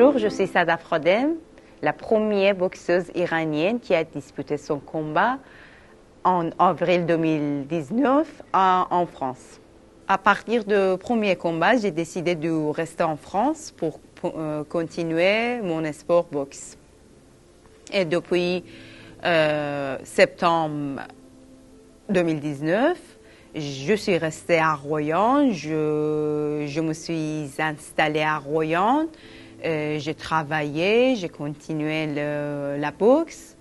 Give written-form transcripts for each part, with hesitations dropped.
Bonjour, je suis Sada Frodem, la première boxeuse iranienne qui a disputé son combat en avril 2019 en France. À partir du premier combat, j'ai décidé de rester en France pour continuer mon sport boxe. Et depuis septembre 2019, je suis restée à Royan, je me suis installée à Royan, j'ai travaillé, j'ai continué la boxe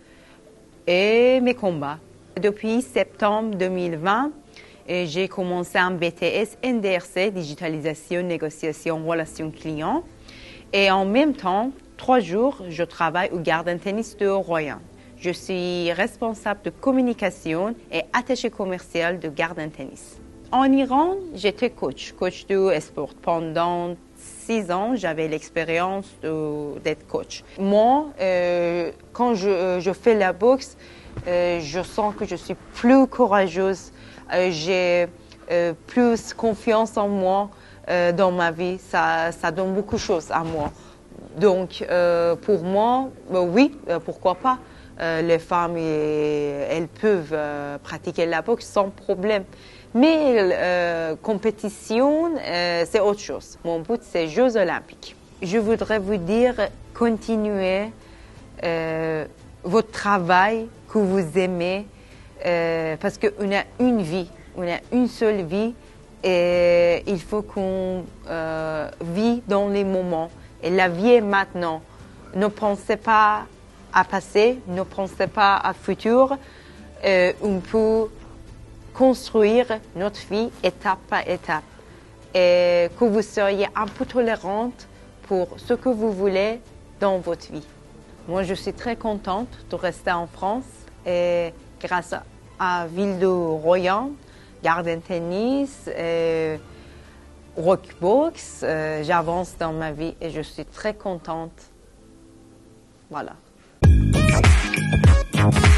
et mes combats. Depuis septembre 2020, j'ai commencé un BTS NDRC, Digitalisation, Négociation, Relations Clients. Et en même temps, 3 jours, je travaille au Garden Tennis de Royan. Je suis responsable de communication et attaché commercial de Garden Tennis. En Iran, j'étais coach de sport. Pendant 6 ans, j'avais l'expérience d'être coach. Moi, quand je fais la boxe, je sens que je suis plus courageuse. J'ai plus confiance en moi dans ma vie. Ça donne beaucoup de choses à moi. Donc, pour moi, oui, pourquoi pas. Les femmes, elles peuvent pratiquer la boxe sans problème. Mais compétition, c'est autre chose. Mon but, c'est les Jeux Olympiques. Je voudrais vous dire, continuez votre travail que vous aimez, parce qu'on a une vie, on a une seule vie, et il faut qu'on vit dans les moments. Et la vie est maintenant. Ne pensez pas à passé, ne pensez pas à futur. On peut construire notre vie étape par étape. Et que vous soyez un peu tolérante pour ce que vous voulez dans votre vie. Moi, je suis très contente de rester en France et grâce à Ville de Royan, Garden Tennis, Rockbox, j'avance dans ma vie et je suis très contente. Voilà.